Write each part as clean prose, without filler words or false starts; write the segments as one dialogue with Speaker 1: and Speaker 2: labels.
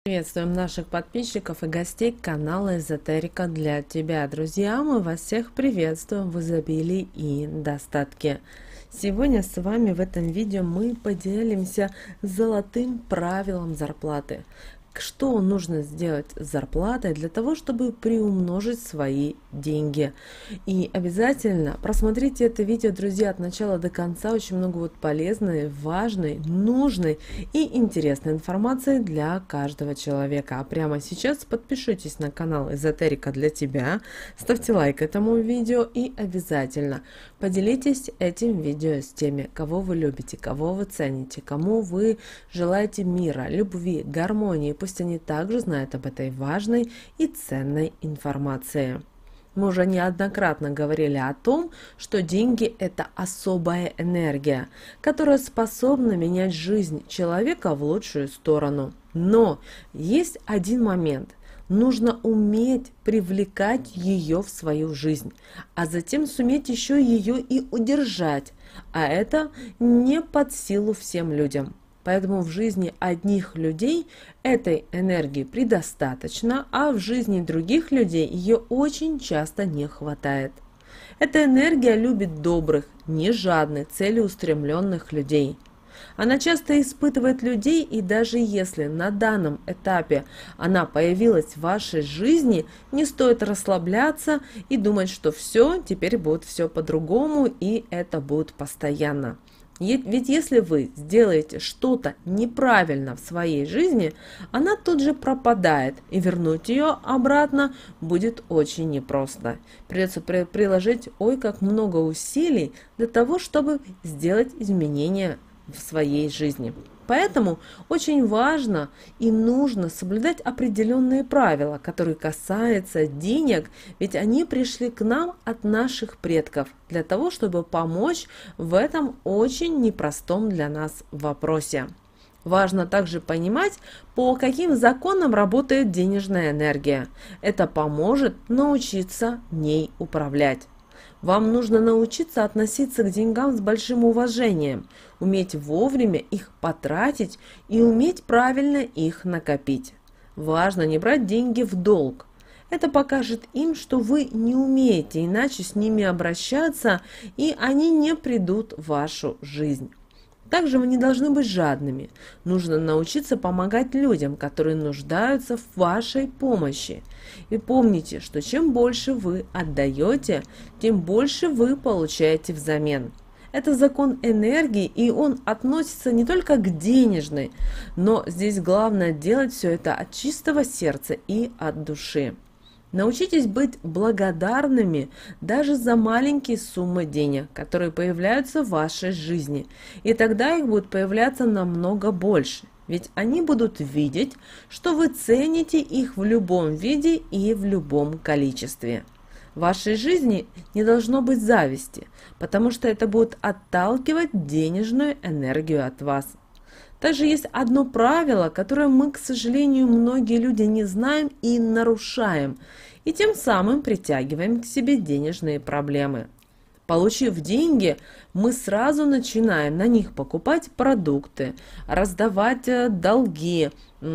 Speaker 1: Приветствуем наших подписчиков и гостей канала Эзотерика для тебя. Друзья, мы вас всех приветствуем в изобилии и достатке. Сегодня с вами в этом видео мы поделимся золотым правилом зарплаты. Что нужно сделать с зарплатой для того, чтобы приумножить свои деньги. И обязательно просмотрите это видео, друзья, от начала до конца. Очень много полезной, важной, нужной и интересной информации для каждого человека. А прямо сейчас подпишитесь на канал Эзотерика для тебя, ставьте лайк этому видео и обязательно поделитесь этим видео с теми, кого вы любите, кого вы цените, кому вы желаете мира, любви, гармонии. Пусть они также знают об этой важной и ценной информации. Мы уже неоднократно говорили о том, что деньги – это особая энергия, которая способна менять жизнь человека в лучшую сторону. Но есть один момент. Нужно уметь привлекать ее в свою жизнь, а затем суметь еще ее и удержать. А это не под силу всем людям. Поэтому в жизни одних людей этой энергии предостаточно, а в жизни других людей ее очень часто не хватает. Эта энергия любит добрых, не жадных, целеустремленных людей. Она часто испытывает людей, и даже если на данном этапе она появилась в вашей жизни, не стоит расслабляться и думать, что все, теперь будет все по-другому, и это будет постоянно. Ведь если вы сделаете что-то неправильно в своей жизни, она тут же пропадает, и вернуть ее обратно будет очень непросто. Придется приложить как много усилий для того, чтобы сделать изменения в своей жизни. Поэтому очень важно и нужно соблюдать определенные правила, которые касаются денег, ведь они пришли к нам от наших предков для того, чтобы помочь в этом очень непростом для нас вопросе. Важно также понимать, по каким законам работает денежная энергия. Это поможет научиться ней управлять. Вам нужно научиться относиться к деньгам с большим уважением, уметь вовремя их потратить и уметь правильно их накопить. Важно не брать деньги в долг. Это покажет им, что вы не умеете иначе с ними обращаться, и они не придут в вашу жизнь. Также вы не должны быть жадными. Нужно научиться помогать людям, которые нуждаются в вашей помощи. И помните, что чем больше вы отдаете, тем больше вы получаете взамен. Это закон энергии, и он относится не только к денежной, но здесь главное делать все это от чистого сердца и от души. Научитесь быть благодарными даже за маленькие суммы денег, которые появляются в вашей жизни, и тогда их будет появляться намного больше, ведь они будут видеть, что вы цените их в любом виде и в любом количестве. В вашей жизни не должно быть зависти, потому что это будет отталкивать денежную энергию от вас. Также есть одно правило, которое мы, к сожалению, многие люди не знаем и нарушаем, и тем самым притягиваем к себе денежные проблемы. Получив деньги, мы сразу начинаем на них покупать продукты, раздавать долги,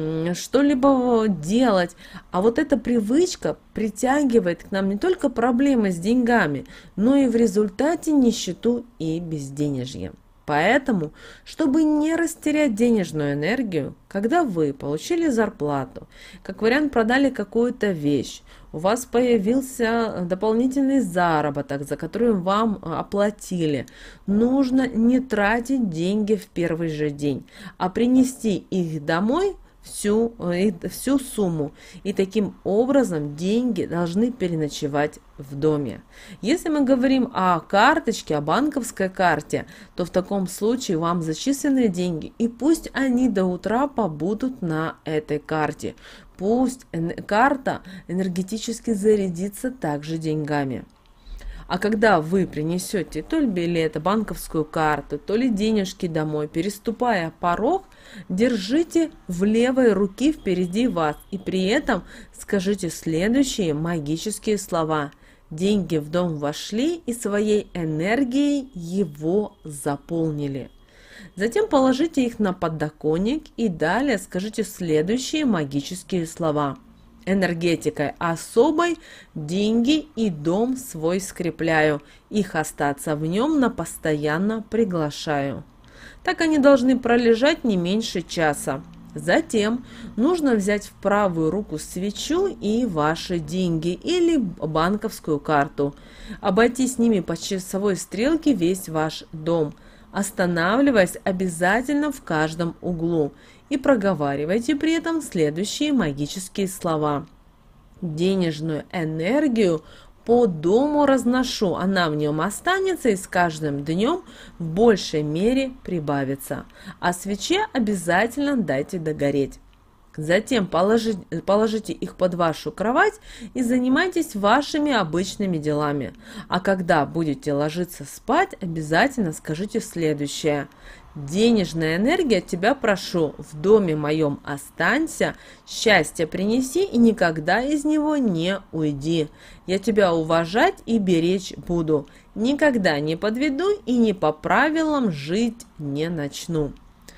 Speaker 1: что-либо делать. А вот эта привычка притягивает к нам не только проблемы с деньгами, но и в результате нищету и безденежье. Поэтому, чтобы не растерять денежную энергию, когда вы получили зарплату, как вариант продали какую-то вещь, у вас появился дополнительный заработок, за который вам оплатили, нужно не тратить деньги в первый же день, а принести их домой всю сумму. И таким образом деньги должны переночевать в доме. Если мы говорим о карточке, о банковской карте, то в таком случае вам зачислены деньги, и пусть они до утра побудут на этой карте. Пусть карта энергетически зарядится также деньгами. А когда вы принесете то ли билет, банковскую карту, то ли денежки домой, переступая порог, держите в левой руке впереди вас и при этом скажите следующие магические слова. Деньги в дом вошли и своей энергией его заполнили. Затем положите их на подоконник и далее скажите следующие магические слова. Энергетикой особой деньги и дом свой скрепляю, их остаться в нем на постоянно приглашаю. Так они должны пролежать не меньше часа. Затем нужно взять в правую руку свечу и ваши деньги или банковскую карту. Обойти с ними по часовой стрелке весь ваш дом, останавливаясь обязательно в каждом углу, и проговаривайте при этом следующие магические слова. Денежную энергию по дому разношу, она в нем останется и с каждым днем в большей мере прибавится. А свече обязательно дайте догореть. Затем положите их под вашу кровать и занимайтесь вашими обычными делами. А когда будете ложиться спать, обязательно скажите следующее. Денежная энергия, тебя прошу, в доме моем останься, счастье принеси и никогда из него не уйди. Я тебя уважать и беречь буду, никогда не подведу и не по правилам жить не начну.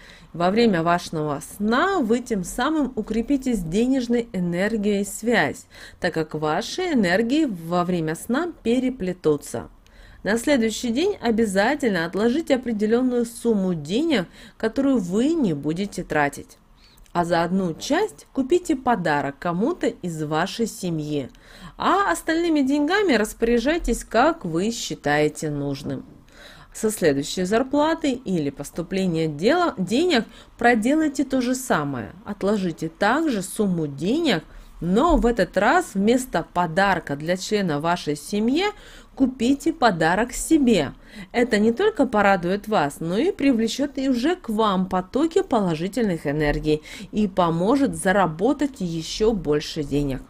Speaker 1: Во время вашего сна вы тем самым укрепите с денежной энергией связь, так как ваши энергии во время сна переплетутся. На следующий день обязательно отложите определенную сумму денег, которую вы не будете тратить. А за одну часть купите подарок кому-то из вашей семьи, а остальными деньгами распоряжайтесь, как вы считаете нужным. Со следующей зарплаты или поступления денег проделайте то же самое. Отложите также сумму денег, но в этот раз вместо подарка для члена вашей семьи купите подарок себе. Это не только порадует вас, но и привлечет и уже к вам потоки положительных энергий и поможет заработать еще больше денег.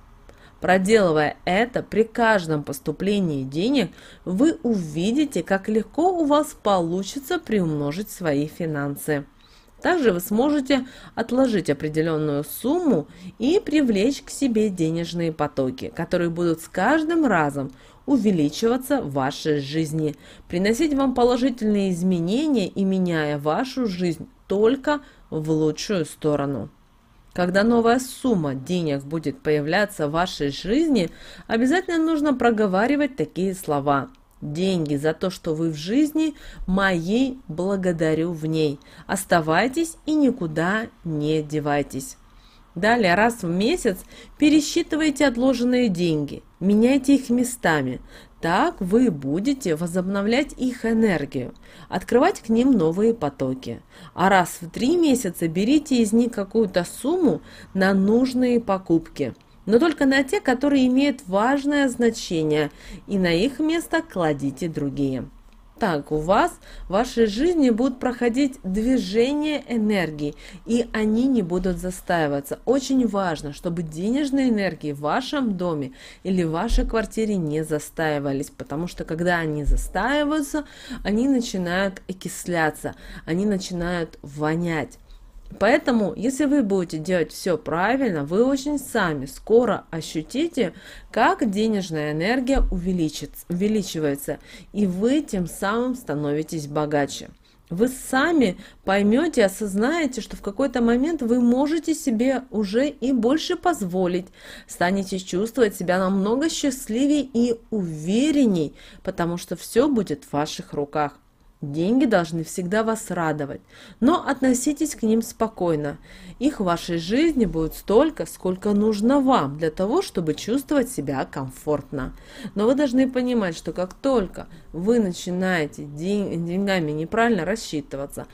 Speaker 1: Проделывая это, при каждом поступлении денег вы увидите, как легко у вас получится приумножить свои финансы. Также вы сможете отложить определенную сумму и привлечь к себе денежные потоки, которые будут с каждым разом увеличиваться в вашей жизни, приносить вам положительные изменения и меняя вашу жизнь только в лучшую сторону. Когда новая сумма денег будет появляться в вашей жизни, обязательно нужно проговаривать такие слова. Деньги за то, что вы в жизни моей, благодарю в ней. Оставайтесь и никуда не девайтесь. Далее, раз в месяц пересчитывайте отложенные деньги, меняйте их местами. Так вы будете возобновлять их энергию, открывать к ним новые потоки. А раз в 3 месяца берите из них какую-то сумму на нужные покупки, но только на те, которые имеют важное значение, и на их место кладите другие. Так у вас в вашей жизни будут проходить движения энергии, и они не будут застаиваться. Очень важно, чтобы денежные энергии в вашем доме или в вашей квартире не застаивались, потому что когда они застаиваются, они начинают окисляться, они начинают вонять. Поэтому, если вы будете делать все правильно, вы очень сами скоро ощутите, как денежная энергия увеличивается, и вы тем самым становитесь богаче. Вы сами поймете и осознаете, что в какой-то момент вы можете себе уже и больше позволить, станете чувствовать себя намного счастливее и уверенней, потому что все будет в ваших руках. Деньги должны всегда вас радовать, но относитесь к ним спокойно. Их в вашей жизни будет столько, сколько нужно вам для того, чтобы чувствовать себя комфортно. Но вы должны понимать, что как только вы начинаете деньгами неправильно рассчитываться,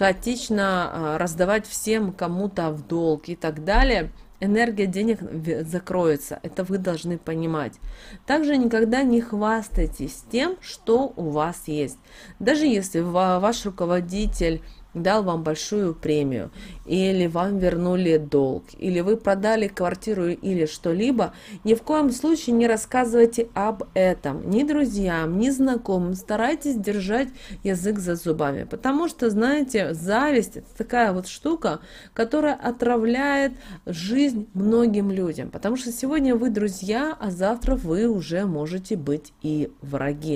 Speaker 1: хаотично раздавать всем кому-то в долг и так далее, энергия денег закроется, это вы должны понимать. Также никогда не хвастайтесь тем, что у вас есть. Даже если ваш руководитель дал вам большую премию, или вам вернули долг, или вы продали квартиру или что-либо, ни в коем случае не рассказывайте об этом ни друзьям, ни знакомым. Старайтесь держать язык за зубами, потому что, знаете, зависть – это такая вот штука, которая отравляет жизнь многим людям, потому что сегодня вы друзья, а завтра вы уже можете быть и враги.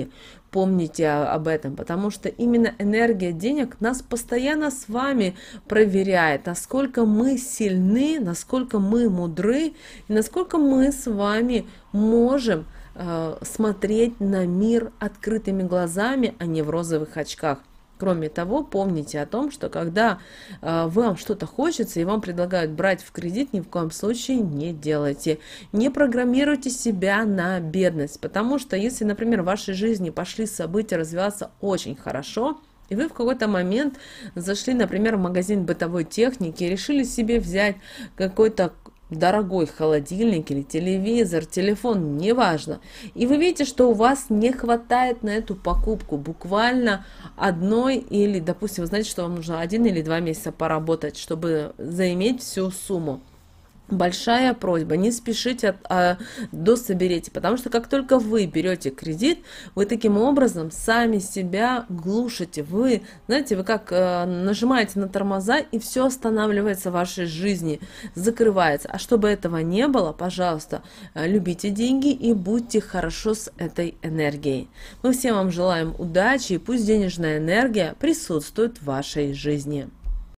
Speaker 1: помните об этом, потому что именно энергия денег нас постоянно с вами проверяет, насколько мы сильны, насколько мы мудры, и насколько мы с вами можем смотреть на мир открытыми глазами, а не в розовых очках. Кроме того, помните о том, что когда вам что-то хочется и вам предлагают брать в кредит, ни в коем случае не делайте. Не программируйте себя на бедность, потому что если, например, в вашей жизни пошли события развиваться очень хорошо, и вы в какой-то момент зашли, например, в магазин бытовой техники и решили себе взять какой-то дорогой холодильник или телевизор, телефон, неважно. И вы видите, что у вас не хватает на эту покупку буквально одной или, допустим, вы знаете, что вам нужно 1 или 2 месяца поработать, чтобы заиметь всю сумму. Большая просьба, не спешите дособерите, потому что как только вы берете кредит, вы таким образом сами себя глушите. Вы, знаете, вы как нажимаете на тормоза, и все останавливается в вашей жизни, закрывается. А чтобы этого не было, пожалуйста, любите деньги и будьте хорошо с этой энергией. Мы всем вам желаем удачи, и пусть денежная энергия присутствует в вашей жизни.